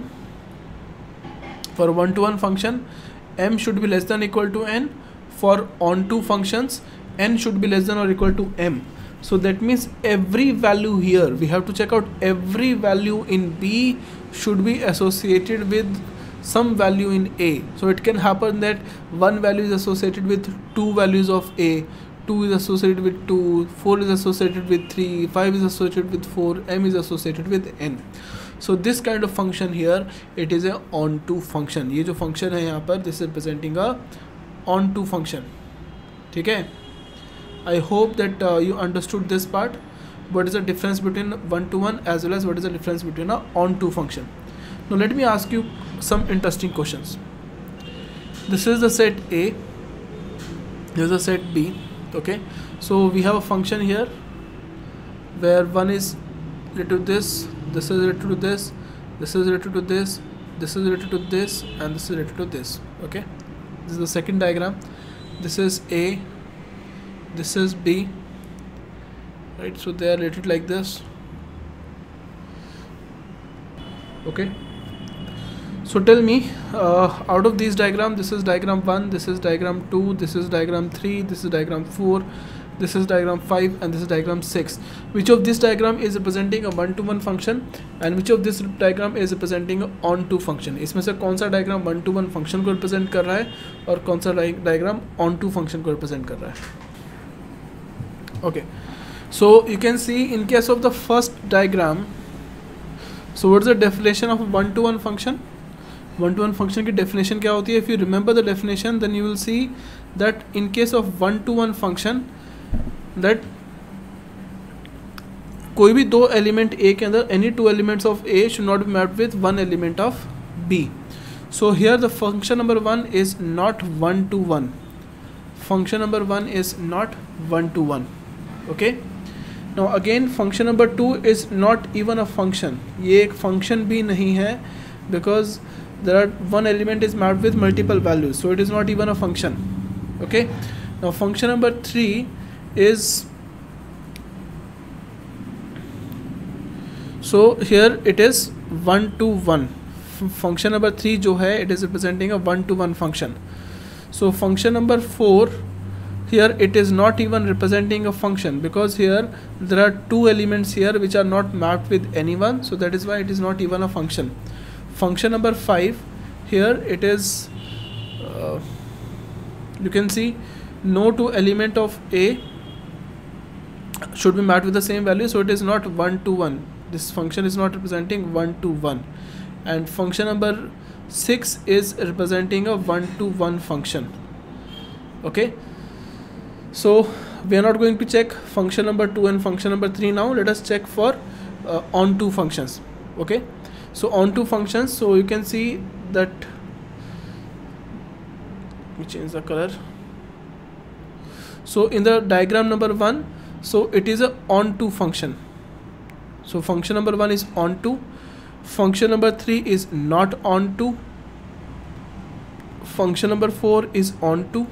for one to one function M should be less than or equal to N. For on to functions N should be less than or equal to M. So that means every value here we have to check out every value in B should be associated with some value in A. So it can happen that one value is associated with two values of A, two is associated with two, four is associated with three, five is associated with four, M is associated with N. So this kind of function here, it is a onto function. ये जो function है यहाँ पर, this is representing a onto function. ठीक है? I hope that uh, you understood this part. What is the difference between one to one as well as what is the difference between a onto function? Now let me ask you some interesting questions. This is the set A. This is the set B. Okay. So we have a function here where one is related to this, this is related to this, this is related to this, this is related to this, and this is related to this. Okay. This is the second diagram. This is A. This is B, right? So they are related like this. Okay. So tell me, uh, out of these diagram, this is diagram one, this is diagram two, this is diagram three, this is diagram four, this is diagram five, and this is diagram six. Which of this diagram is representing a one-to-one function, and which of this diagram is representing a on-to function? इसमें से कौन सा diagram one-to-one function को represent कर रहा है और कौन सा diagram on-to function को represent कर रहा है? Okay, so you can see in case of the first diagram, so what is the definition of a one-to-one function? One-to-one function की definition क्या होती है? If you remember the definition, then you will see that in case of one-to-one function, that कोई भी दो element A के अंदर any two elements of A should not be mapped with one element of B. So here the function number one is not one-to-one. Function number one is not one-to-one. Okay, Now again function number two is not even a function. ये एक function भी नहीं है, because there are one element is mapped with multiple values, so it is not even a function. Okay. Now function number three is, so here it is one to one. Function number three जो है, it is representing a one to one function. So function number four, here it is not even representing a function, because here there are two elements here which are not mapped with anyone, so that is why it is not even a function. Function number five, here it is uh, you can see no two element of A should be mapped with the same value, so it is not one to one. This function is not representing one to one. And function number six is representing a one to one function. Okay, so we are not going to check function number two and function number three now. Let us check for uh, on to functions. Okay, so on to functions, so you can see that, let me change the color. So in the diagram number one, so it is a on to function. So function number one is on to, function number three is not on to, function number four is on to,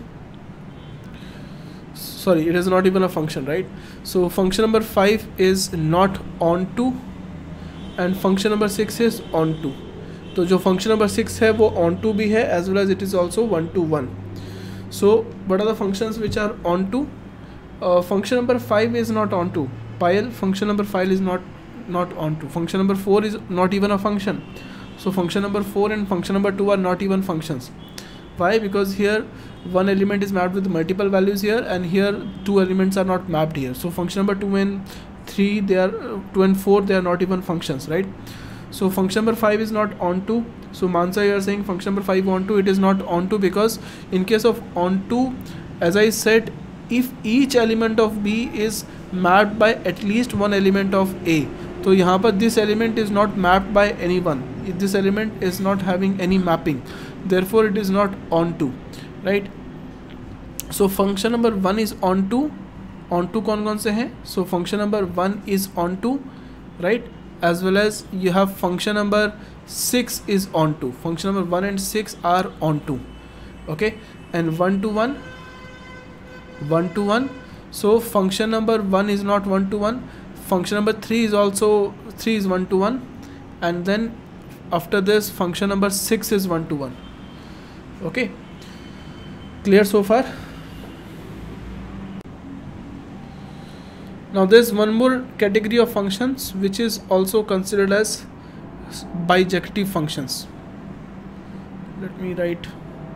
sorry, it is not even a function, right? So function number five is not on to, and function number six is on to. तो जो function number six है वो on to भी है, as well as it is also one to one. So what are the functions which are on to? Uh, function number five is not on to. Pile function number five is not not on to. Function number four is not even a function. So function number four and function number two are not even functions. Why? Because here one element is mapped with multiple values here, and here two elements are not mapped here. So function number two and three, they are uh, two and four, they are not even functions, right? So function number five is not on to. So Mansa, you are saying function number five on to, it is not on to, because in case of on to, as I said, if each element of B is mapped by at least one element of A, तो यहाँ पर this element is not mapped by anyone. This element is not having any mapping. Therefore, it is not on to, right? So function number one is on to. On to कौन कौन से हैं? So function number one is on to, right? As well as you have function number six is on to. Function number one and six are on to. Okay, and one to one, one to one. So function number one is not one to one. Function number three is also three is one to one, and then after this function number six is one to one. Okay, clear so far? Now there is one more category of functions which is also considered as bijective functions. Let me write.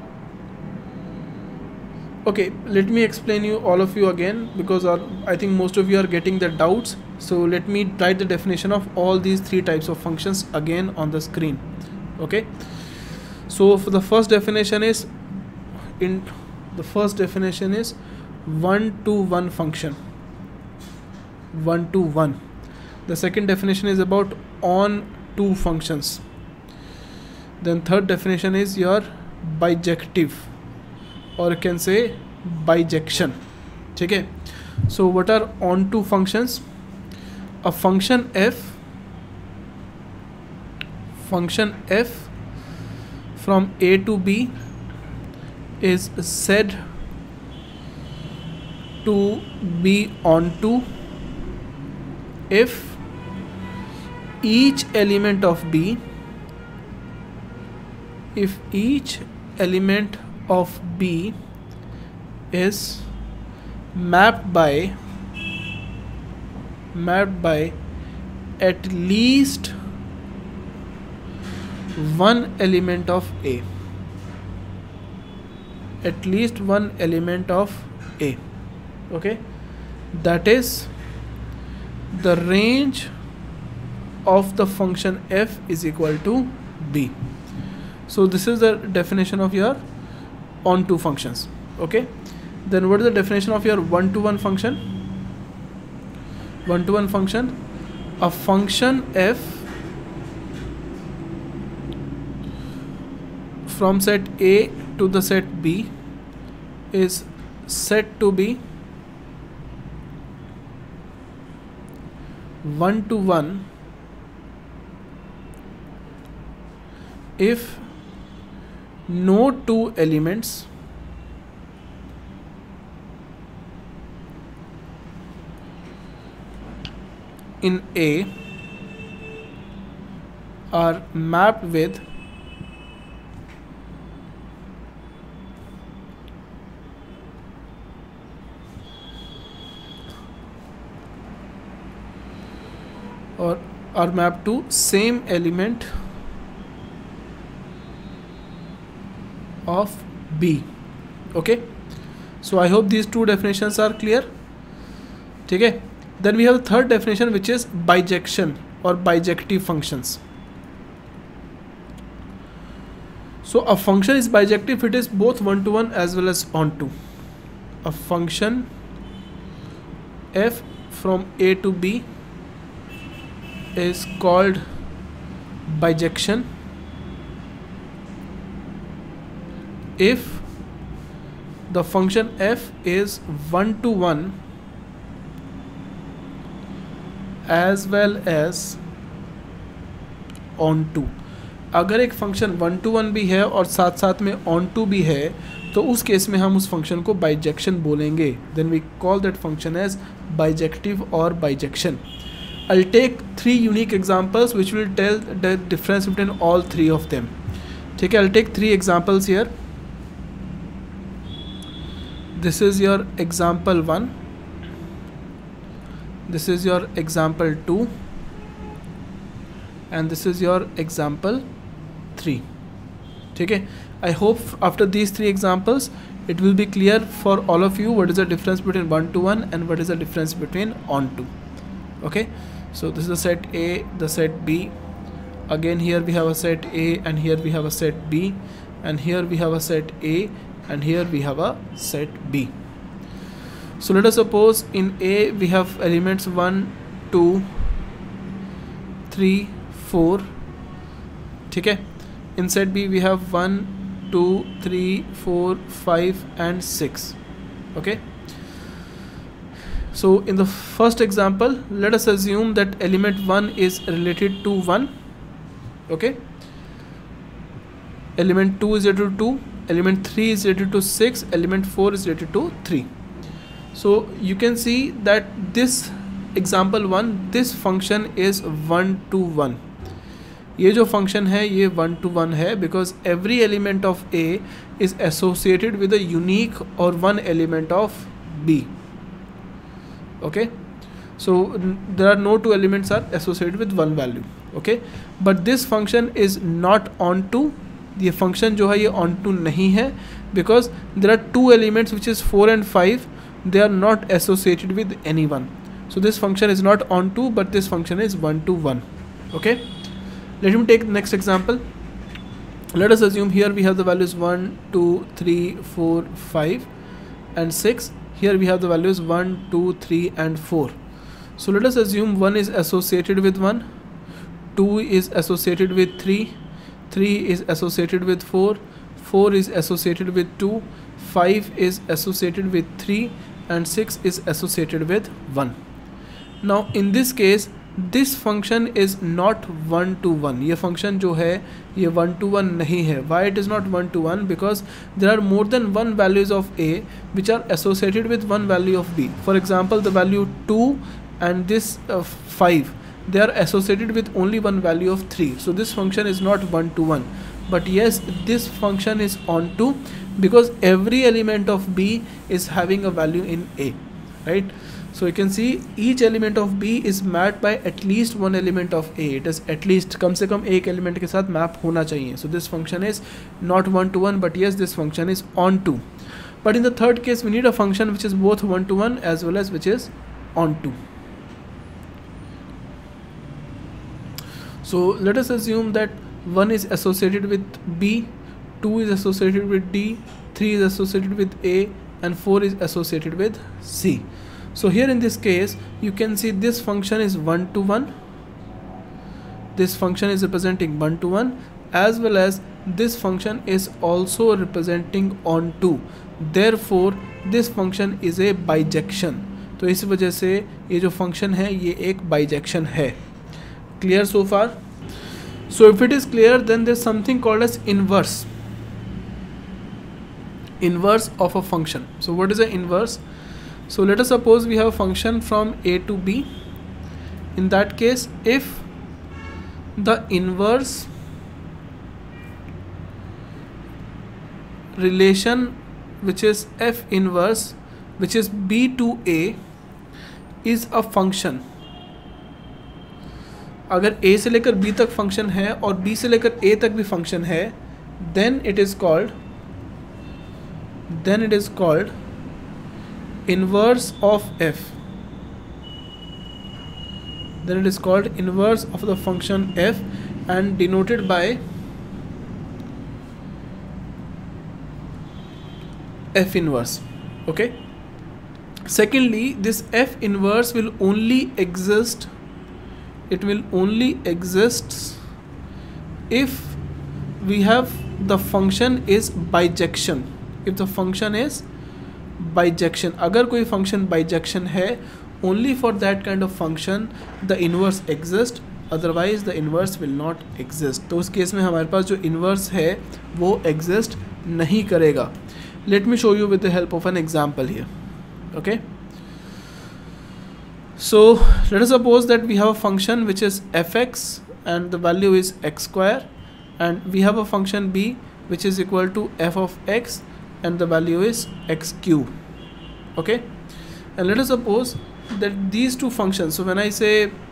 Okay, let me explain you all of you again, because our, I think most of you are getting the doubts. So let me write the definition of all these three types of functions again on the screen. Okay, so for the first definition is in the first definition is one to one function. One to one. The second definition is about on to functions. Then third definition is your bijective, or you can say bijection. Okay, so what are on to functions? A function f function f from A to B is said to be onto if each element of B if each element of B is mapped by mapped by at least one element of A. At least one element of A. Okay, that is the range of the function f is equal to B. So this is the definition of your onto functions. Okay, then what is the definition of your one to one function? One to one function, a function f from set A to the set B is said to be one to one if no two elements in A are mapped with or are mapped to same element of B. Okay, so I hope these two definitions are clear. Okay, then we have the third definition, which is bijection or bijective functions. So a function is bijective if it is both one to one as well as onto. A function f from A to B is called bijection if the function f is one to one as well as on to. अगर एक function one two one भी है और साथ साथ में on to भी है तो उस केस में हम उस फंक्शन को बाइजेक्शन बोलेंगे. Then we call that function as bijective और bijection. I'll take three unique examples which will tell the difference between all three of them. ठीक है, I'll take three examples here. This is your example one. This is your example two. And this is your example three. ठीक है, I hope after these three examples it will be clear for all of you what is the difference between one to one and what is the difference between on to. Okay, so this is the set A, the set B. Again here we have a set A and here we have a set B, and here we have a set A and here we have a set B. So let us suppose in A we have elements one, two, three, four. ठीक है, in set B we have one, two, three, four, five and six. Okay, so in the first example let us assume that element one is related to one. Okay, element two is related to two, element three is related to six, element four is related to three. So you can see that this example one, this function is one to one. ये जो function है ये one to one है because every element of A is associated with a unique or one element of B. Okay, so there are no two elements are associated with one value. Okay, but this function is not onto. ये function जो है ये onto नहीं है because there are two elements which is four and five. They are not associated with anyone. So this function is not onto, but this function is one to one. Okay, let me take the next example. Let us assume here we have the values one, two, three, four, five and six. Here we have the values one, two, three and four. So let us assume one is associated with one, two is associated with three, three is associated with four, four is associated with two, five is associated with three and six is associated with one. Now in this case this function is not one to one. ये function जो है ये one to one नहीं है. Why it is not one to one? Because there are more than one values of A which are associated with one value of B. For example, the value two and this uh, five, they are associated with only one value of three. So this function is not one to one. But yes, this function is onto because every element of B is having a value in A, right? So you can see each element of B is mapped by at least one element of A. It is at least कम से कम एक element के साथ map होना चाहिए. So this function is not one to one, but yes, this function is onto. But in the third case, we need a function which is both one to one as well as which is onto. So let us assume that one is associated with B, two is associated with D, three is associated with A and four is associated with C. So here in this case you can see this function is one to one, this function is representing one to one, as well as this function is also representing onto. Therefore this function is a bijection तो इस वजह से ये जो function है ये एक bijection है। Clear so far? So if it is clear then there is something called as inverse, inverse of a function. So what is the inverse? So let us suppose we have a function from a to b. In that case, if the inverse relation which is f inverse which is b to a is a function, अगर a से लेकर b तक function है और b से लेकर a तक भी फंक्शन है, then it is called then it is called inverse of f. Then it is called inverse of the function f and denoted by f inverse. Okay. Secondly, this f inverse will only exist it will only exist if we have the function is bijection. If the function is bijection, अगर कोई function bijection है, only for that kind of function the inverse exists, otherwise the inverse will not exist. तो उस case में हमारे पास जो inverse है वो exist नहीं करेगा. Let me show you with the help of an example here. Okay. So let us suppose that we have a function which is fx and the value is x square, and we have a function b which is equal to f of x and the value is x cube. Okay, and let us suppose that these two functions, so when I say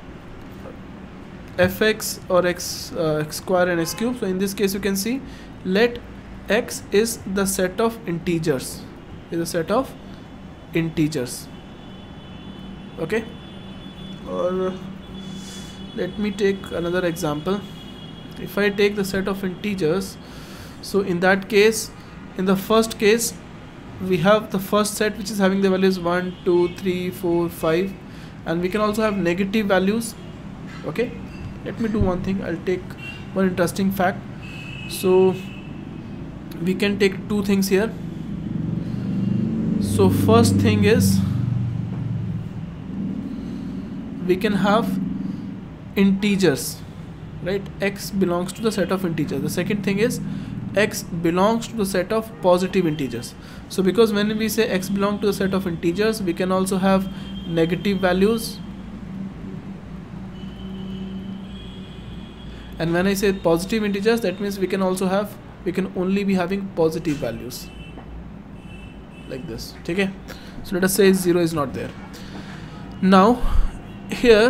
fx or x uh, x square and x cube, so in this case you can see let x is the set of integers is a set of integers. Okay, or let me take another example. If I take the set of integers, so in that case, in the first case we have the first set which is having the values one, two, three, four, five, and we can also have negative values. Okay, let me do one thing. I'll take one interesting fact. So we can take two things here. So first thing is we can have integers, right? X belongs to the set of integers. The second thing is x belongs to the set of positive integers. So because when we say x belongs to the set of integers, we can also have negative values, and when I say positive integers, that means we can also have we can only be having positive values like this. Okay, so let us say zero is not there. Now here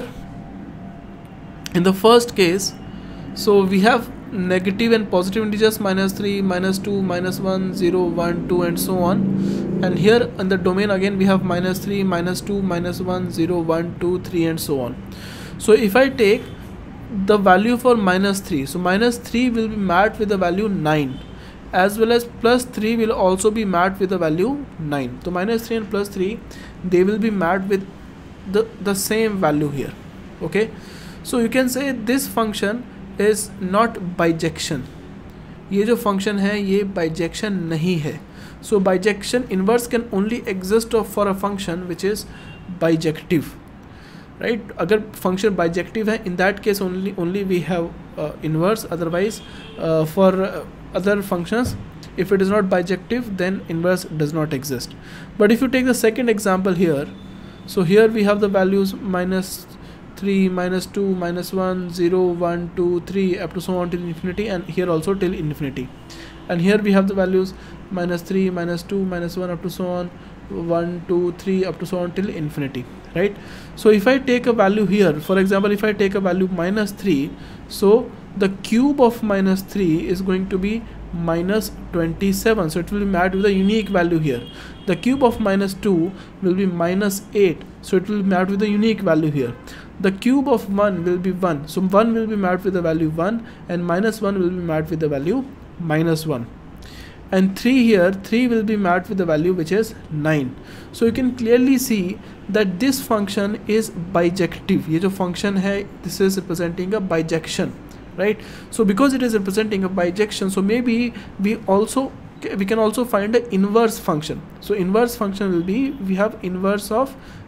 in the first case, so we have negative and positive integers minus three, minus two, minus one, zero, one, two, and so on. And here in the domain again we have minus three, minus two, minus one, zero, one, two, three, and so on. So if I take the value for minus three, so minus three will be mapped with the value nine, as well as plus three will also be mapped with the value nine. So minus three and plus three, they will be mapped with the, the same value here. Okay, so you can say this function is not bijection. ये जो function है ये bijection नहीं है. So bijection inverse can only exist of for a function which is bijective, right? अगर function bijective है, in that case only only we have uh, inverse. Otherwise uh, for uh, other functions, if it is not bijective, then inverse does not exist. But if you take the second example here, so here we have the values minus three, minus two, minus one, zero, one, two, three, up to so on till infinity, and here also till infinity. And here we have the values minus three, minus two, minus one, up to so on, one, two, three, up to so on till infinity, right? So if I take a value here, for example, if I take a value minus three, so the cube of minus three is going to be minus twenty-seven, so it will be mapped with a unique value here. The cube of minus two will be minus eight, so it will be mapped with a unique value here. The cube of one will be one, so one will be mapped with the value one, and minus one will be mapped with the value minus one. And three here, three will be mapped with the value which is nine. So you can clearly see that this function is bijective. ये जो function है, this is representing a bijection, right? So because it is representing a bijection, so maybe we also we can also find an inverse function. So inverse function will be, we have inverse of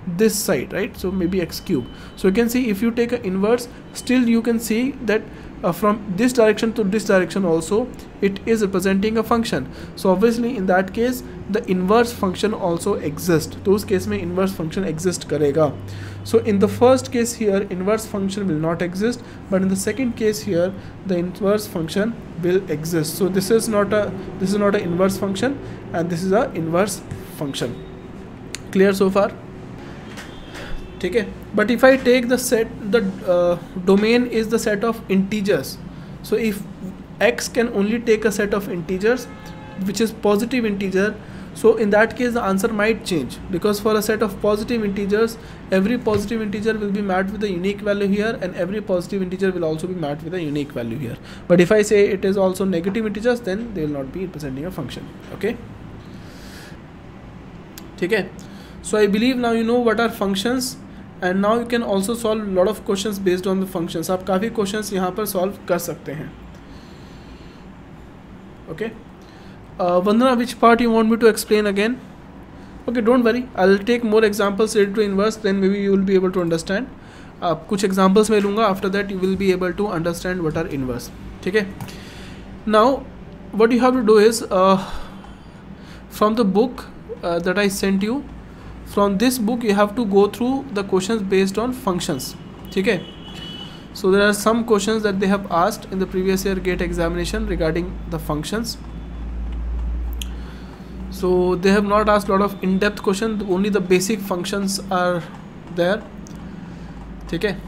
this side, right? So maybe x cube. So you can see if you take an inverse, still you can see that uh, from this direction to this direction also it is representing a function. So obviously in that case the inverse function also exists. तो उस case में inverse function exist करेगा. So in the first case here inverse function will not exist, but in the second case here the inverse function will exist. So this is not a this is not an inverse function and this is a inverse function. Clear so far? ठीक है. But if I take the set, the uh, domain is the set of integers. So if x can only take a set of integers which is positive integer, so in that case the answer might change, because for a set of positive integers every positive integer will be matched with a unique value here and every positive integer will also be matched with a unique value here. But if I say it is also negative integers, then they will not be representing a function. Okay, ठीक है. So I believe now you know what are functions, and now you can also solve a lot of questions based on the functions. आप काफ़ी questions यहाँ पर solve कर सकते हैं. Okay. Uh, Vandana, which part you want me to explain again? Okay, don't worry. I'll take more examples related to inverse. Then maybe you will be able to understand. Uh, कुछ examples मैं लूँगा. After that, you will be able to understand what are inverse. ठीक है. Now, what you have to do is uh, from the book uh, that I sent you. From this book you have to go through the questions based on functions. ठीक है. So there are some questions that they have asked in the previous year GATE examination regarding the functions. So they have not asked a lot of in-depth questions, only the basic functions are there. ठीक है.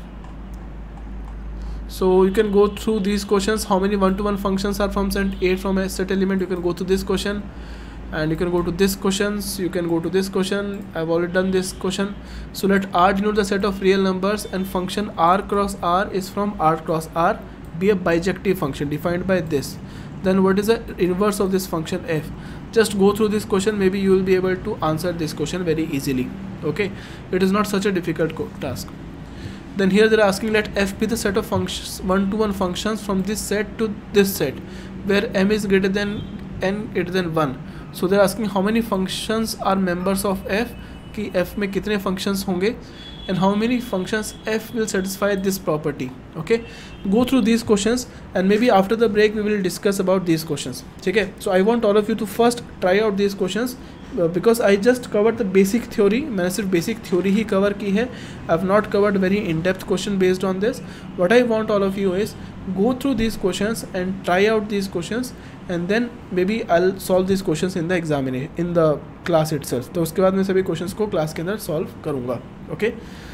So you can go through these questions. How many one-to-one functions are from set A from a set element? You can go to this question. And you can go to this questions, you can go to this question. I've already done this question. So let R denote the set of real numbers and function R cross R is from R cross R be a bijective function defined by this. Then what is the inverse of this function f? Just go through this question, maybe you will be able to answer this question very easily. Okay, it is not such a difficult task. Then here they're asking let f be the set of functions one-to-one functions from this set to this set where m is greater than n greater than one. So they're asking how many functions are members of f, कि f में कितने functions होंगे, and how many functions f will satisfy this property. Okay, go through these questions and maybe after the break we will discuss about these questions. ठीक है. So I want all of you to first try out these questions uh, because I just covered the basic theory. मैंने सिर्फ basic theory ही cover की है. I have not covered very in-depth question based on this. What I want all of you is go through these questions and try out these questions, and then maybe I'll solve these questions in the examination in the class itself. तो उसके बाद मैं सभी questions को class के अंदर solve करूँगा. Okay.